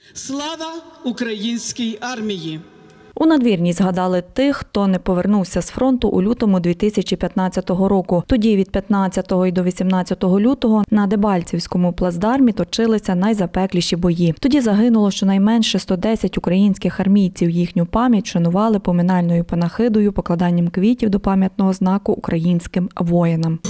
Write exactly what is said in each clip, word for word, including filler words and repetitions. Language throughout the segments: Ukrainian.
Слава українській армії! У надвірні згадали тих, хто не повернувся з фронту у лютому дві тисячі п'ятнадцятого року. Тоді від п'ятнадцятого і до вісімнадцятого лютого на Дебальцевському плацдармі точилися найзапекліші бої. Тоді загинуло щонайменше сто десять українських армійців. Їхню пам'ять шанували поминальною панахидою, покладанням квітів до пам'ятного знаку українським воїнам.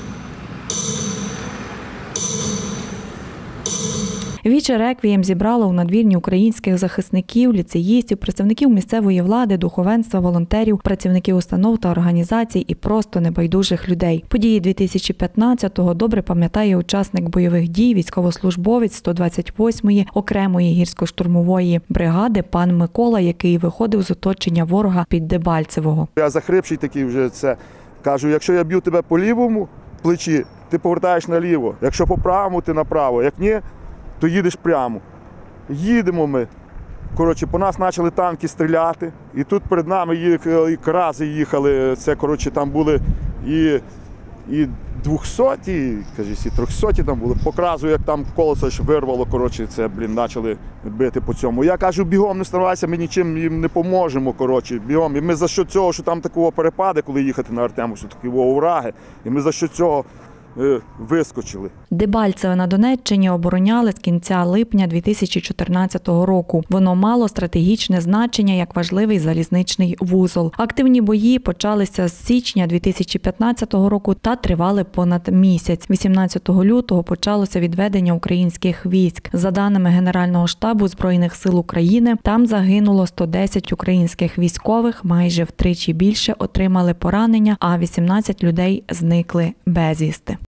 Віче реквієм зібрало у надвірні українських захисників, ліцеїстів, представників місцевої влади, духовенства, волонтерів, працівників установ та організацій і просто небайдужих людей. Події дві тисячі п'ятнадцятого добре пам'ятає учасник бойових дій, військовослужбовець сто двадцять восьмої окремої гірсько-штурмової бригади пан Микола, який виходив з оточення ворога під Дебальцевого. Я захрипший такий вже це. Кажу, якщо я б'ю тебе по лівому плечі, ти повертаєш наліво. Якщо по правому, ти направо. Як ні, то їдеш прямо. Їдемо ми. Коротше, по нас почали танки стріляти. І тут перед нами їхали, і крази їхали. Це, коротше, там були і, і двохсоті, кажуть, і трьохсоті там були. По кразу, як там колесо ж вирвало, коротше, це, блін, почали бити по цьому. Я кажу, бігом не старайся, ми нічим їм не поможемо, коротше, бігом. І ми за що цього, що там такого перепади, коли їхати на Артемовську, такі овраги, і ми за що цього вискочили. Дебальцеве на Донеччині обороняли з кінця липня дві тисячі чотирнадцятого року. Воно мало стратегічне значення як важливий залізничний вузол. Активні бої почалися з січня дві тисячі п'ятнадцятого року та тривали понад місяць. вісімнадцятого лютого почалося відведення українських військ. За даними Генерального штабу Збройних сил України, там загинуло сто десять українських військових, майже втричі більше отримали поранення, а вісімнадцять людей зникли безвісти.